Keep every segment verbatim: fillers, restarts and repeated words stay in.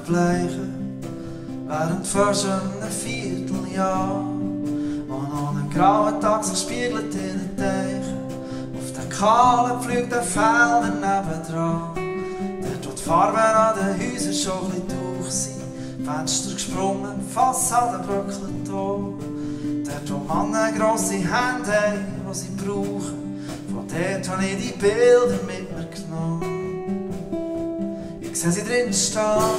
verbleichen, während fast einem Vierteljahr, wo noch einen grauen Tag sich spiegelt in den Teichen, auf den kahlen pflügten Feldern nebendran, dort wo die Farben an den Häusern schon ein bisschen durch sind, Fenster gesprungen, Fassaden bröckelt auch, dort wo Männer grosse Hände haben, die sie brauchen, von dort habe ich die Bilder mit mir genommen. Ich sehe sie drin stehen,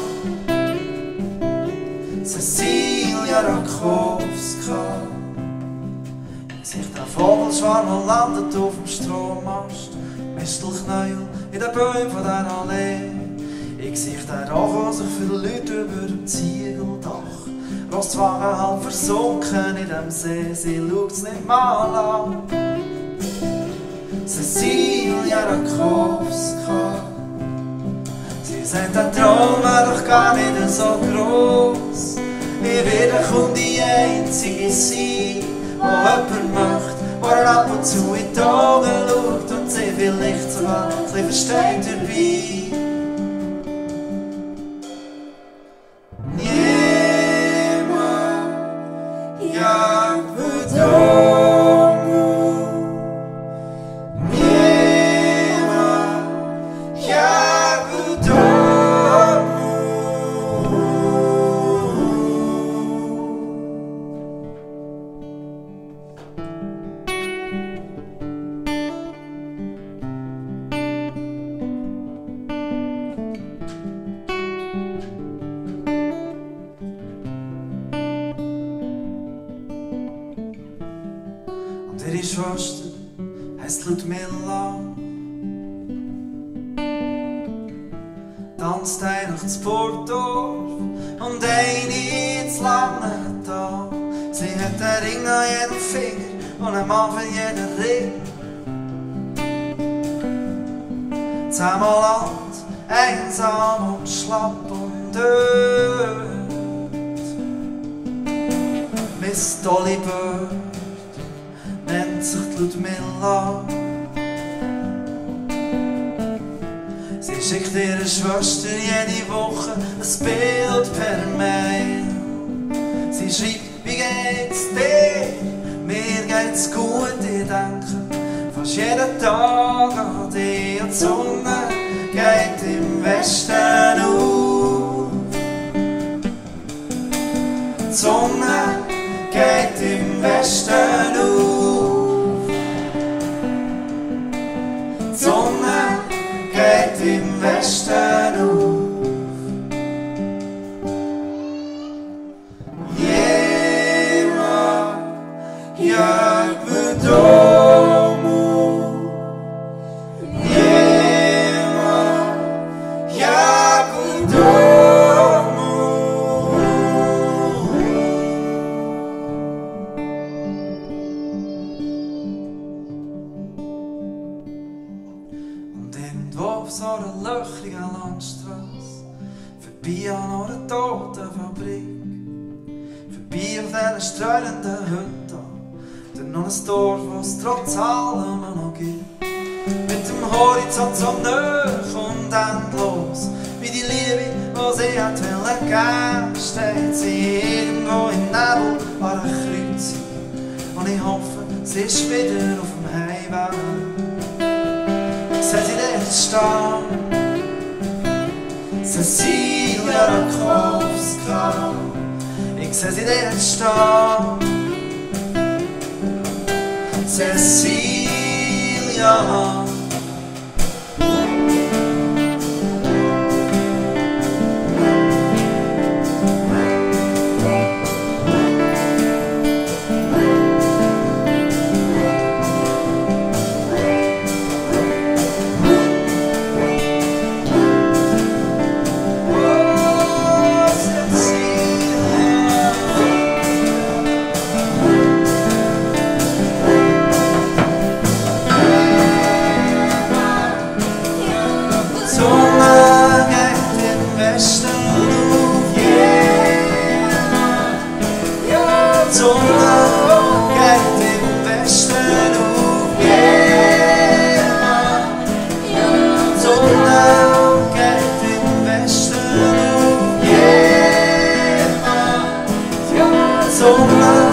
Cecylia Rakowska. Ich sehe den Vogelschwarm, der landet auf dem Strommast, Mistelknäuel in den Bäumen von dieser Allee. Ich sehe den Rauch, der sich für Leute über dem Ziegeldach, Rostwagen halb versunken in dem See, sie schaut's nicht mal an. Cecylia Rakowska. Sie sagt, der Traum wäre doch gar nicht so gross. Ich werde kaum die Einzige sein, die jemand möchte, der ab und zu in die Augen schaut und sie vielleicht sogar ein bisschen versteht dabei. Niemand jagt für Domu. Niemand jagt für Domu. Und ihre Schwester heisst Ludmilla, tanzt eine ins Burgdorf und eine ins Langenthal. Sie hat einen Ring an jedem Finger und einen Mann für jeden Ring. Zehnmal alt, einsam und schlapp und öd. Miss Dolly Bird nennt sich die Ludmilla. Sie schickt ihrer Schwester jede Woche ein Bild per Mail. Sie schreibt, wie geht's dir? Mir geht's gut, ich denke fast jeden Tag an dich. Und die Sonne geht im Westen auf. Die Sonne geht im Westen auf. Die Sonne geht im Westen auf. Jemand jagt für Domu. Jemand jagt für Domu. Und irgendwo auf so einer löchrigen Landstrasse, vorbei an einer toten Fabrik, vorbei auf dieser strahlenden Hütte, durch noch ein Dorf, das es trotz allem noch gibt. Mit dem Horizont so nahe und endlos, wie die Liebe, die sie hat wollen geben, steht sie irgendwo im Nebel an einer Kreuzung. Und ich hoffe, sie ist wieder auf dem Heimweg. Ich sehe sie dort stehen, Cecylia Rakowska. Ich sehe sie dort stehen, Cecylia. Sonne